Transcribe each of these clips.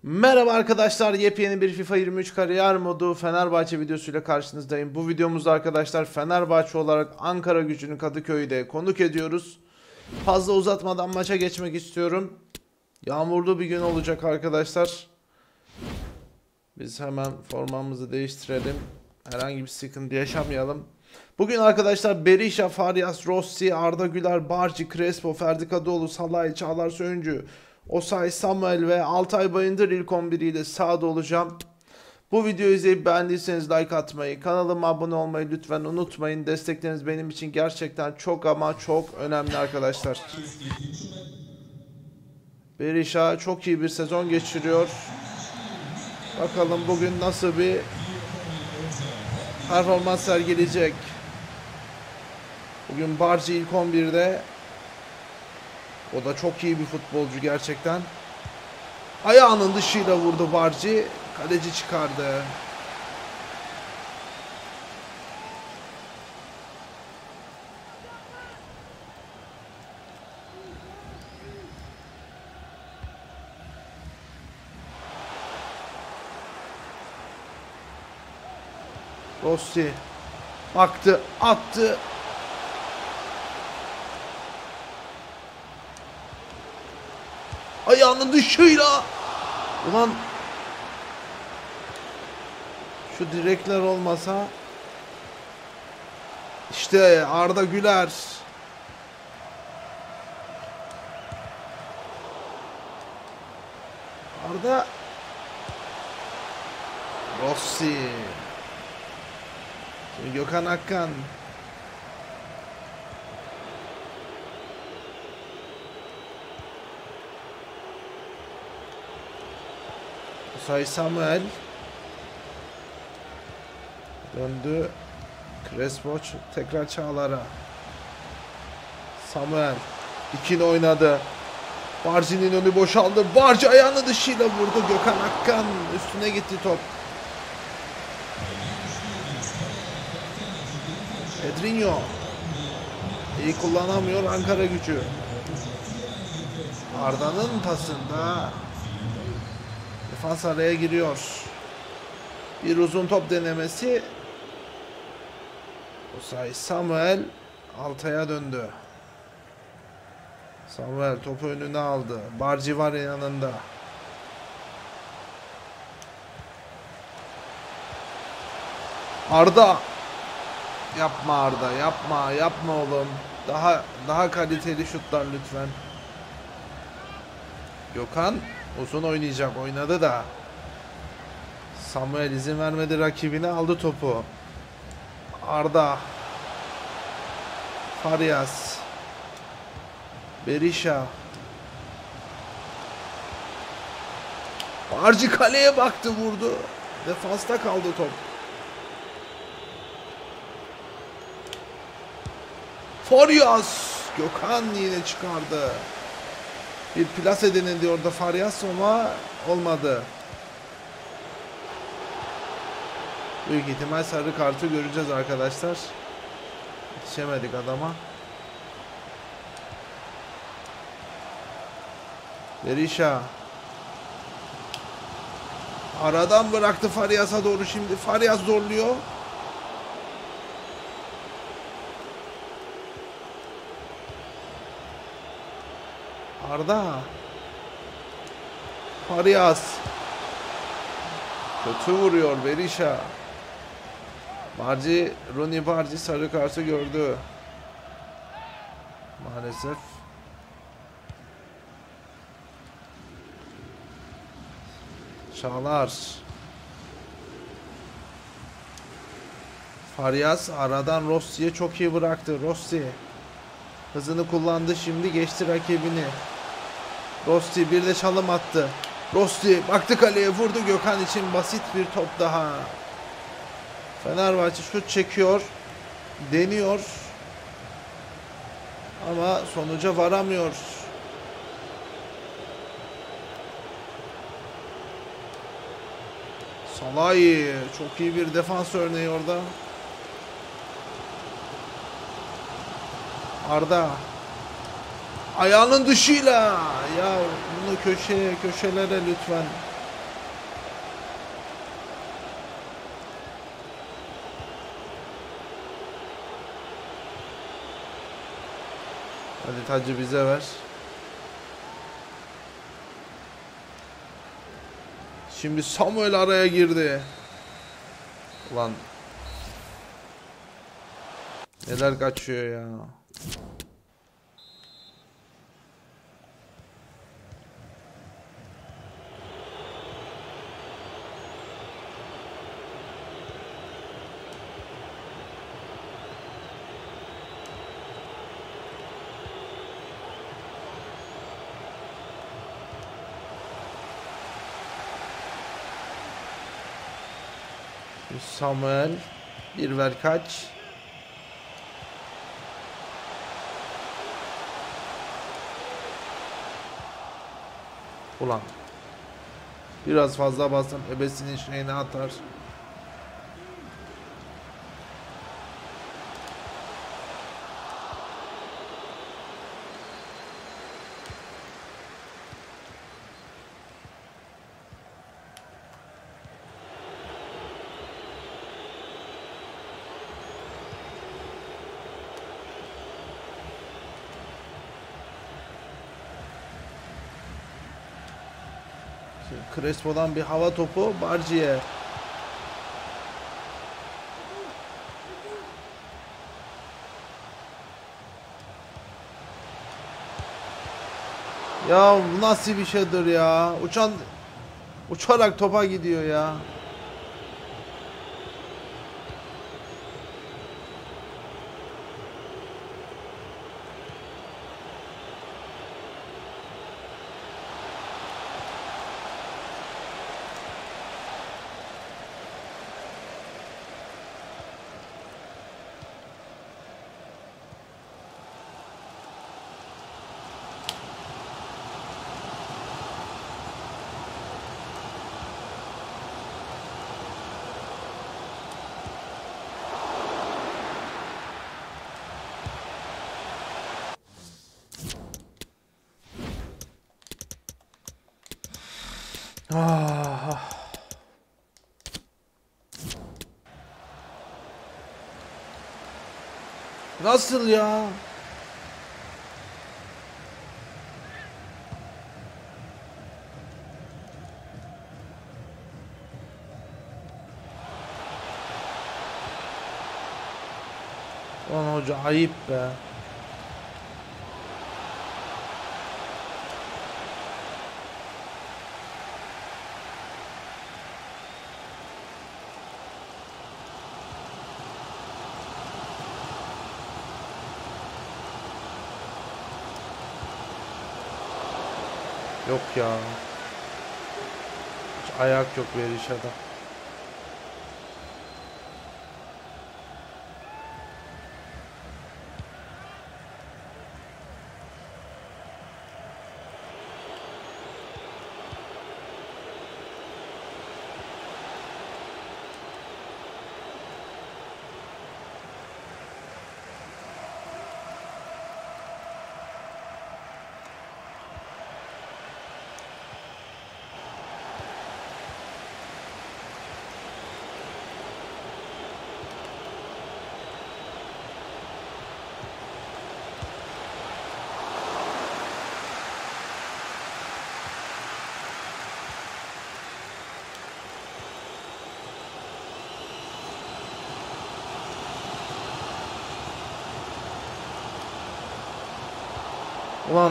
Merhaba arkadaşlar, yepyeni bir FIFA 23 kariyer modu Fenerbahçe videosuyla karşınızdayım. Bu videomuzda arkadaşlar Fenerbahçe olarak Ankaragücü'nü Kadıköy'de konuk ediyoruz. Fazla uzatmadan maça geçmek istiyorum. Yağmurlu bir gün olacak arkadaşlar. Biz hemen formamızı değiştirelim. Herhangi bir sıkıntı yaşamayalım. Bugün arkadaşlar Berisha, Farias, Rossi, Arda Güler, Barci, Crespo, Ferdi Kadıoğlu, Salahı, Çağlar Söyüncü, Osayi Samuel ve Altay Bayındır ilk 11 ile sahada olacağım. Bu videoyu izleyip beğendiyseniz like atmayı, kanalıma abone olmayı lütfen unutmayın. Destekleriniz benim için gerçekten çok ama çok önemli arkadaşlar. Berisha çok iyi bir sezon geçiriyor. Bakalım bugün nasıl bir performans sergileyecek. Bugün Barci ilk 11'de. O da çok iyi bir futbolcu gerçekten. Ayağının dışıyla vurdu Barci. Kaleci çıkardı. Rossi baktı, attı. Ayağının dışıyla. Ulan şu direkler olmasa. İşte Arda Güler. Arda. Rossi. Şimdi Gökhan Akkan. Osayi Samuel. Döndü. Crespo tekrar Çağlar'a. Samuel. İkili oynadı. Barci'nin önü boşaldı. Barci ayağını dışıyla vurdu. Gökhan Akkan üstüne gitti top. Pedrinho. İyi kullanamıyor Ankaragücü. Arda'nın pasında defans araya giriyor. Bir uzun top denemesi. Osayi Samuel Altay'a döndü. Samuel topu önüne aldı. Barci var yanında. Arda. Yapma Arda, yapma oğlum. Daha kaliteli şutlar lütfen. Gökhan uzun oynayacak, oynadı da. Samuel izin vermedi rakibine, aldı topu. Arda. Farias. Berisha. Barci kaleye baktı, vurdu. Defansta kaldı top. Farias. Gökhan yine çıkardı. Bir plase denildi orada Farias ama olmadı. Büyük ihtimal sarı kartı göreceğiz arkadaşlar. Yetişemedik adama. Berisha. Aradan bıraktı Farias'a doğru şimdi. Farias zorluyor. Arda. Farias. Kötü vuruyor Berisha. Rooney Barci sarı kartı gördü. Maalesef. Çağlar. Farias aradan Rossi'ye çok iyi bıraktı. Rossi. Hızını kullandı, şimdi geçti rakibini. Rossi bir de çalım attı. Rossi baktı kaleye, vurdu. Gökhan için basit bir top daha. Fenerbahçe şut çekiyor. Deniyor. Ama sonuca varamıyor. Salahı çok iyi bir defans örneği orada. Arda. Ayağının dışıyla. Ya bunu köşelere lütfen. Hadi tacı bize ver. Şimdi Samuel araya girdi. Ulan. Neler kaçıyor ya. Samuel bir ver kaç. Ulan. Biraz fazla bassam ebesinin şeyini atar. Crespo'dan bir hava topu Barci'ye. Ya bu nasıl bir şeydir ya? Uçarak topa gidiyor ya. Ah. Nasıl ya? Lan hoca ayıp be. Yok ya. Hiç ayak yok Berisha'da. Ulan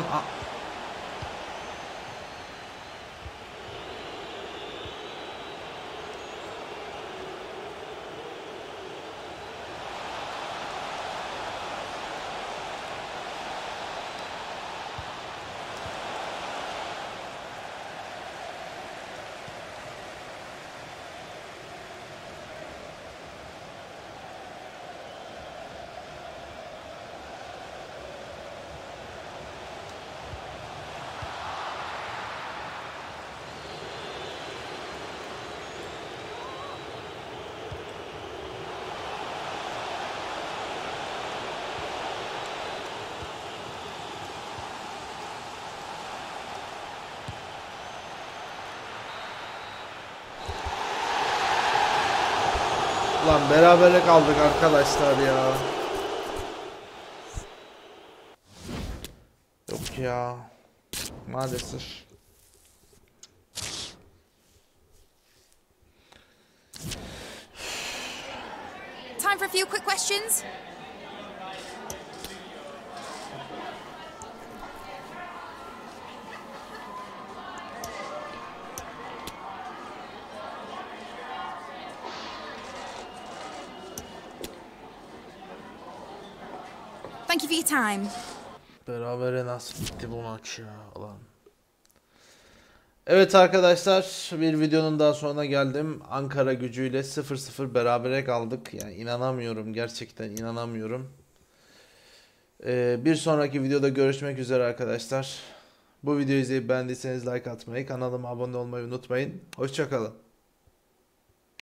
Lan berabere kaldık arkadaşlar ya. ya. Maalesef. Time for a few quick questions. Thank you for your time. Berabere nasıl bitti bu maç ya lan. Evet arkadaşlar, bir videonun daha sonuna geldim. Ankara Gücü'yle 0-0 berabere kaldık. Yani inanamıyorum, gerçekten inanamıyorum. Bir sonraki videoda görüşmek üzere arkadaşlar. Bu videoyu izleyip beğendiyseniz like atmayı, kanalıma abone olmayı unutmayın. Hoşça kalın.